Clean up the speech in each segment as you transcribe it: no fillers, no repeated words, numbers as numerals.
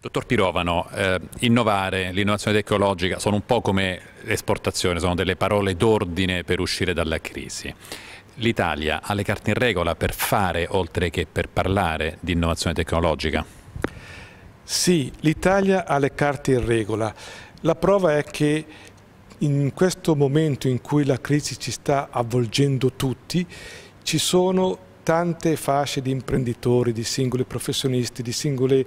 Dottor Pirovano, innovare, l'innovazione tecnologica sono un po' come l'esportazione, sono delle parole d'ordine per uscire dalla crisi. L'Italia ha le carte in regola per fare, oltre che per parlare, di innovazione tecnologica? Sì, l'Italia ha le carte in regola. La prova è che in questo momento in cui la crisi ci sta avvolgendo tutti, ci sono tante fasce di imprenditori, di singoli professionisti, di singoli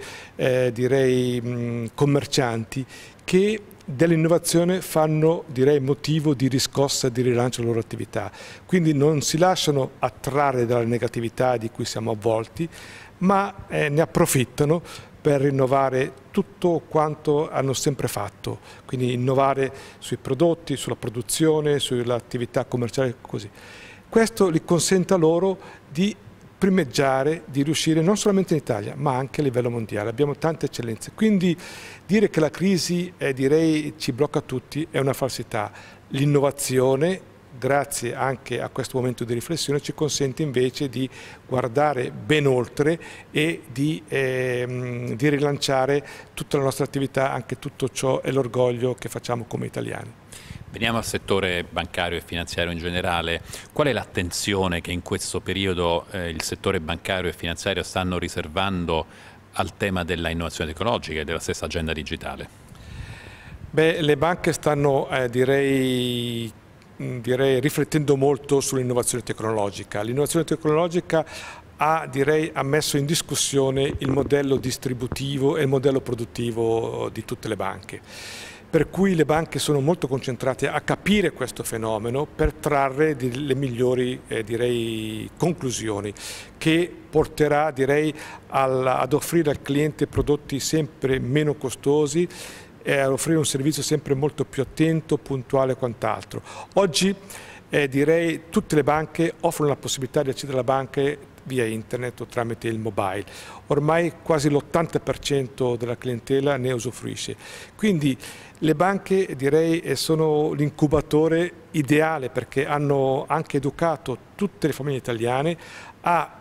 commercianti che dell'innovazione fanno motivo di riscossa, di rilancio della loro attività. Quindi non si lasciano attrarre dalla negatività di cui siamo avvolti, ma ne approfittano per rinnovare tutto quanto hanno sempre fatto, quindi innovare sui prodotti, sulla produzione, sull'attività commerciale, così. Questo gli consente a loro di primeggiare, di riuscire non solamente in Italia, ma anche a livello mondiale. Abbiamo tante eccellenze, quindi dire che la crisi ci blocca tutti è una falsità. L'innovazione, grazie anche a questo momento di riflessione, ci consente invece di guardare ben oltre e di rilanciare tutta la nostra attività, anche tutto ciò è l'orgoglio che facciamo come italiani. Veniamo al settore bancario e finanziario in generale. Qual è l'attenzione che in questo periodo il settore bancario e finanziario stanno riservando al tema della innovazione tecnologica e della stessa agenda digitale? Beh, le banche stanno, direi riflettendo molto sull'innovazione tecnologica. L'innovazione tecnologica ha messo in discussione il modello distributivo e il modello produttivo di tutte le banche. Per cui le banche sono molto concentrate a capire questo fenomeno per trarre le migliori conclusioni, che porterà ad offrire al cliente prodotti sempre meno costosi e ad offrire un servizio sempre molto più attento, puntuale e quant'altro. Oggi tutte le banche offrono la possibilità di accedere alla banca via internet o tramite il mobile. Ormai quasi l'80% della clientela ne usufruisce. Quindi le banche sono l'incubatore ideale perché hanno anche educato tutte le famiglie italiane a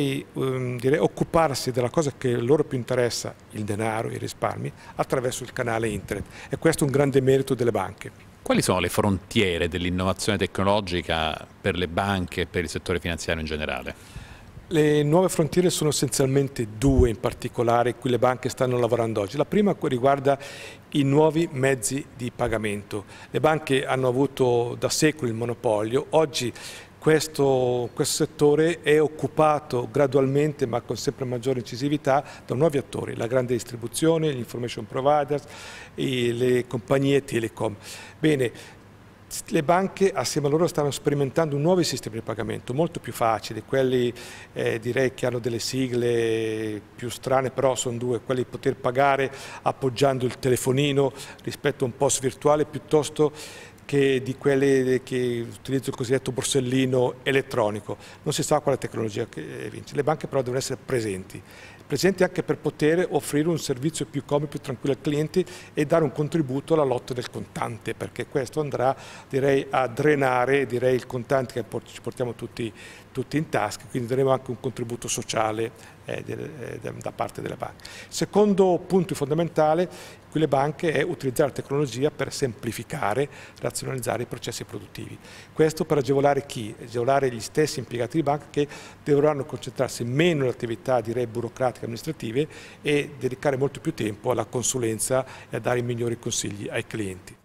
occuparsi della cosa che loro più interessa, il denaro, i risparmi, attraverso il canale internet. E questo è un grande merito delle banche. Quali sono le frontiere dell'innovazione tecnologica per le banche e per il settore finanziario in generale? Le nuove frontiere sono essenzialmente due in particolare, cui le banche stanno lavorando oggi. La prima riguarda i nuovi mezzi di pagamento. Le banche hanno avuto da secoli il monopolio, oggi questo settore è occupato gradualmente ma con sempre maggiore incisività da nuovi attori, la grande distribuzione, gli information providers e le compagnie telecom. Bene, le banche assieme a loro stanno sperimentando nuovi sistemi di pagamento molto più facili, quelli che hanno delle sigle più strane, però sono due, quelli di poter pagare appoggiando il telefonino rispetto a un POS virtuale piuttosto che di quelli che utilizzano il cosiddetto borsellino elettronico. Non si sa quale tecnologia che vince. Le banche però devono essere presenti anche per poter offrire un servizio più comodo, più tranquillo al cliente e dare un contributo alla lotta del contante, perché questo andrà a drenare il contante che ci portiamo tutti in tasca, quindi daremo anche un contributo sociale da parte delle banche. Il secondo punto fondamentale qui le banche è utilizzare la tecnologia per semplificare, razionalizzare i processi produttivi. Questo per agevolare chi? Agevolare gli stessi impiegati di banca che dovranno concentrarsi meno alle attività burocratiche amministrative e dedicare molto più tempo alla consulenza e a dare i migliori consigli ai clienti.